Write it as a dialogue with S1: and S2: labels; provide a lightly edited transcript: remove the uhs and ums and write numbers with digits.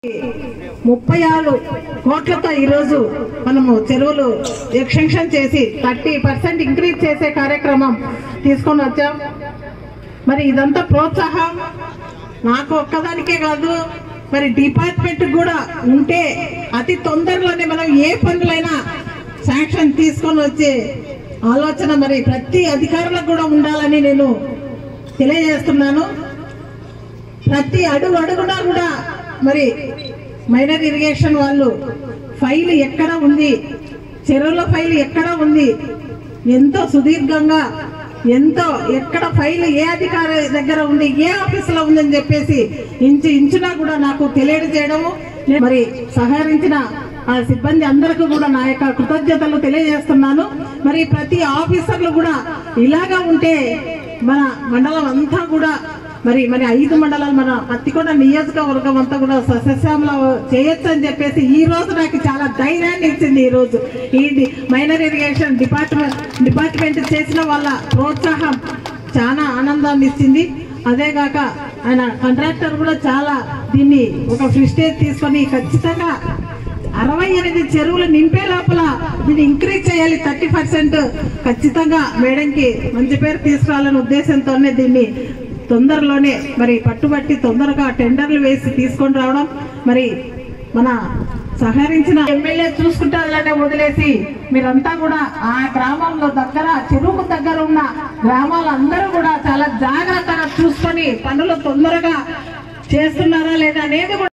S1: 36 కోట్లతో ఈరోజు మనము చెరువులు ఎక్స్టెన్షన్ చేసి 30% ఇంక్రీజ్ చేసే కార్యక్రమం తీసుకొని వచ్చాం. మరి ఇదంతా ప్రోత్సాహం నాకు ఒక్కదానికే కాదు, మరి డిపార్ట్మెంట్ కూడా ఉంటే అతి తొందరలోనే మనం ఏ పనులైనా శాంక్షన్ తీసుకొని వచ్చే ఆలోచన మరి ప్రతి అధికారులకు కూడా ఉండాలని నేను తెలియజేస్తున్నాను. ప్రతి అడుగునా కూడా మరి మైనర్ ఇరిగేషన్ వాళ్ళు ఫైల్ ఎక్కడ ఉంది, చెరువుల ఫైల్ ఎక్కడ ఉంది, ఎంతో సుదీర్ఘంగా ఎంతో ఎక్కడ ఫైల్ ఏ అధికారి దగ్గర ఉంది, ఏ ఆఫీసులో ఉందని చెప్పేసి ఇంచునా కూడా నాకు తెలియజేయడము, మరి సహకరించిన ఆ సిబ్బంది అందరికీ కూడా నా యొక్క కృతజ్ఞతలు తెలియజేస్తున్నాను. మరి ప్రతి ఆఫీసర్లు కూడా ఇలాగా ఉంటే మన మండలం అంతా కూడా మరి 5 మండలాలు మన పత్తికొండ నియోజకవర్గం అంతా కూడా సస్యశ్యామల చేయొచ్చు అని చెప్పేసి ఈ రోజు నాకు చాలా ధైర్యాన్ని ఇచ్చింది. ఈ రోజు ఈ మైనర్ ఇరిగేషన్ డిపార్ట్మెంట్ చేసిన వాళ్ళ ప్రోత్సాహం చాలా ఆనందాన్ని ఇచ్చింది. అదేగాక ఆయన కాంట్రాక్టర్ కూడా చాలా దీన్ని ఒక ప్రిస్టేజ్ తీసుకొని ఖచ్చితంగా 68 చెరువులు నింపే లోపల దీన్ని ఇంక్రీజ్ చేయాలి, 30% ఖచ్చితంగా మేడంకి మంచి పేరు తీసుకురావాలనే ఉద్దేశంతోనే దీన్ని తొందరలోనే మరి పట్టుబట్టి తొందరగా టెండర్లు వేసి తీసుకొని రావడం, మరి మన సహకరించిన ఎమ్మెల్యే చూసుకుంటారనే వదిలేసి మీరంతా కూడా ఆ గ్రామంలో దగ్గర చెరువుకు దగ్గర ఉన్న గ్రామాలందరూ కూడా చాలా జాగ్రత్తగా చూసుకొని పనులు తొందరగా చేస్తున్నారా లేదా అనేది